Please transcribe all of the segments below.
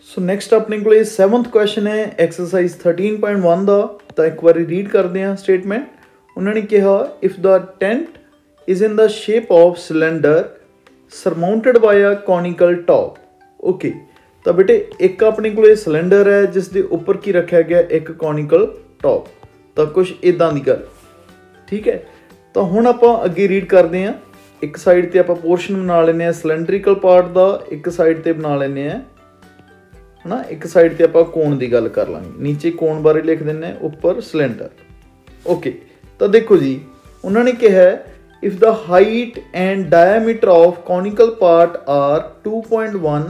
सो next अपने को 7th question है एक्सरसाइज 13.1 का। तो एक बार रीड करते हैं स्टेटमेंट। उन्होंने कहा if the tent is in the shape of cylinder surmounted by a conical top. Okay, तो बेटे एक अपने को सिलेंडर है जिसके उपर की रखा गया एक कॉनिकल टॉप। तो कुछ इदा की गल, ठीक है। तो हुण आपां अगे रीड करते हैं। एक साइड ते आपां पोर्शन बना लेने सिलेंड्रिकल पार्ट का, एक साइड ते बना लेने है ना, एक साइड ते आपां कोण की गल कर लांगे। नीचे कोण बारे लिख देने, उपर सिलेंडर। ओके, तो देखो जी उन्होंने कहा if the height and diameter of conical part are 2.1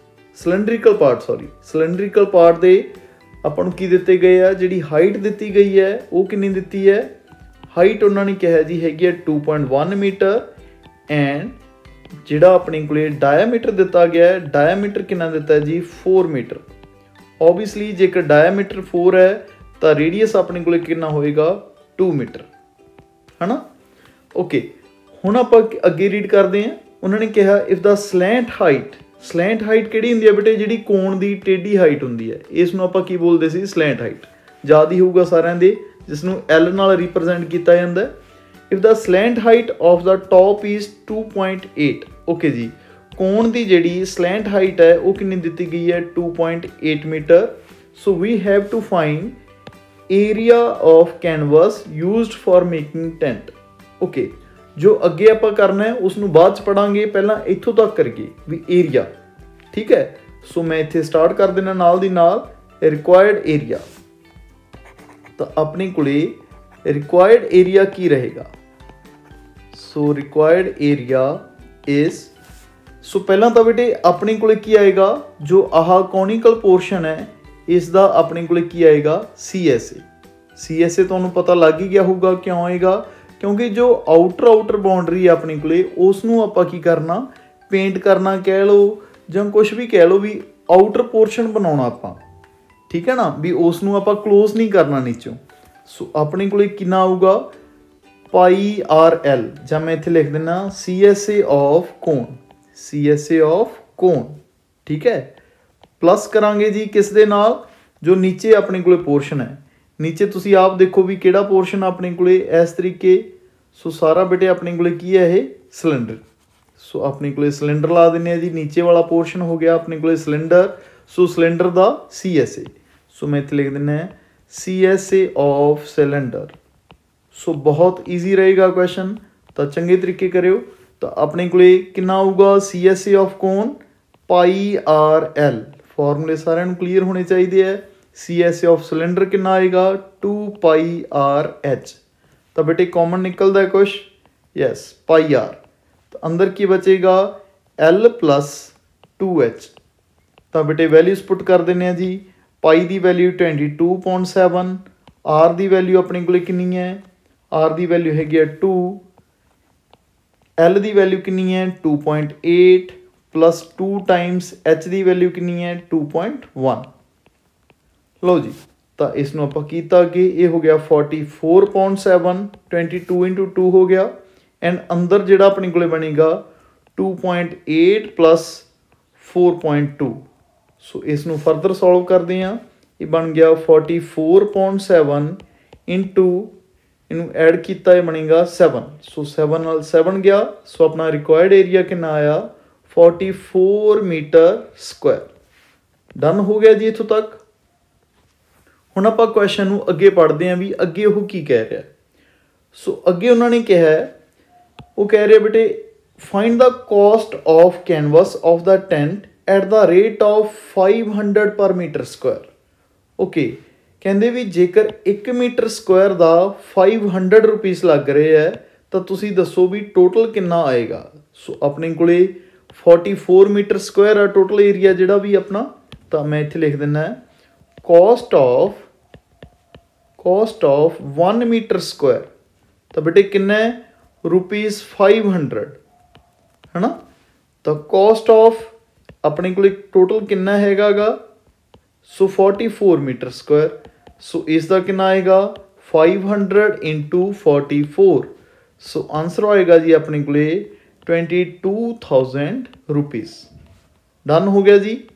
cylindrical part दे अपन की दिते गए है, जी हाइट दी गई है वो कितनी दी है। हाइट उन्होंने कहा जी हैगी है 2.1 मीटर एंड जिहड़ा अपने को डायमीटर दिता गया है, डायमीटर कितना दिता है जी 4 मीटर। ओबीयसली जेकर डायमीटर 4 है तो रेडियस अपने को कितना होएगा 2 मीटर, है ना। ओके, हुण आपां अगे रीड करते हैं। उन्होंने कहा इफ द स्लैंट हाइट किहड़ी हुंदी है बेटे, जिहड़ी कोण दी टेढ़ी हाइट हुंदी है, इसनूं आपां की बोलदे सी स्लैंट हाइट। याद ही होगा सारिਆਂ दे, जिसनूं L नाल रिप्रजेंट किया जाता है। If the slant height of the top is 2.8। Okay जी, कोण दी जिहड़ी स्लैंट हाइट है वो कितनी दी गई है 2.8 metre. So we have to find area of canvas used for making tent. Okay, जो अगे आप करना है उसनूं बाद च पढ़ांगे, पहला इत्थों तक करके भी एरिया, ठीक है। सो मैं इत्थे स्टार्ट कर देना नाल दी नाल रिक्वायर्ड एरिया। तो अपने कोले रिक्वायर्ड एरिया की रहेगा। So required area is, so पहला तो बेटे अपने कोले की आएगा जो आह कॉनिकल पोर्शन है इसका अपने कोले की आएगा CSA तुहानूं पता लग ही गया होगा क्यों आएगा, क्योंकि जो आउटर बाउंड्री है अपने कोले उसनूं आपां की करना, पेंट करना कह लो जां कुछ भी कह लो, भी आउटर पोर्शन बनाउणा आपां, ठीक है ना, भी उसनूं आपां क्लोज नहीं करना नीचों। सो अपने कोले कितना आऊगा πRL, जां मैं इत्थे लिख देना CSA ऑफ कोण, ठीक है। प्लस करांगे जी किस दे नाल, जो नीचे अपने कोले पोर्शन है। नीचे तुसी आप देखो भी किहड़ा पोर्शन अपने कोले इस तरीके। सो सारा बेटे अपने कोले की है ये सिलेंडर। सो अपने कोले सिलेंडर ला देने जी, नीचे वाला पोर्शन हो गया अपने कोले सिलेंडर। सो सिलेंडर दा CSA, सो मैं इत्थे लिख देना है CSA ऑफ सिलेंडर। सो बहुत ईजी रहेगा क्वेश्चन, तो चंगे तरीके करियो। तो अपने कोले कितना आऊगा CSA ऑफ कोण πRL। फॉर्मूले सारे क्लीयर होने चाहिए है। CSA ऑफ सिलेंडर कितना आएगा 2πRH। तो बेटे कॉमन निकलता है कुछ, यस πR। तो अंदर की बचेगा L + 2H। तो बेटे वैल्यूज पुट कर देने जी। पाई की वैल्यू 22.7, R की वैल्यू अपने को कितनी है, R की वैल्यू हैगी है 2, L की वैल्यू कितनी है 2.8 + 2 टाइम्स H की वैल्यू कितनी है 2.1। लो जी, तो इसनों आपां कीता कि ये हो गया 44.7, 22 × 2 हो गया। एंड अंदर जिहड़ा अपने को बनेगा 2.8 + 4.2। सो इसनों फर्दर सॉल्व करते हैं। ये बन गया 44.7 इंटू इनू ऐड किया है बनेगा 7। सो 7 नाल 7 गया। सो अपना रिक्वायर्ड एरिया कितना आया 44 मीटर स्क्वायर। डन हो गया जी इत्थों तक। हुण आपां क्वेश्चन नूं अगे पढ़ते हैं भी अगे वो की कह रहा है। सो अगे उन्होंने कहा है, वो कह रहे बेटे find the cost of canvas of the tent at the rate of 500 per metre square. Okay, कहते भी जेकर 1 मीटर स्क्वायर का 500 रुपीज़ लग रहे है तो तुसी दसो भी टोटल कितना आएगा। सो अपने को 44 मीटर स्क्वायर है टोटल एरिया जिहड़ा भी अपना। तो मैं इत्थे लिख देना है कॉस्ट ऑफ 1 मीटर स्क्वायर। तो बेटे कितना है ₹500, है ना। तो कॉस्ट ऑफ अपने को टोटल कितना हैगा सो 44 मीटर स्क्वायर। सो इसका कितना आएगा 500 × 44। सो आंसर आएगा जी अपने को 22,000 रुपीज़। डन हो गया जी।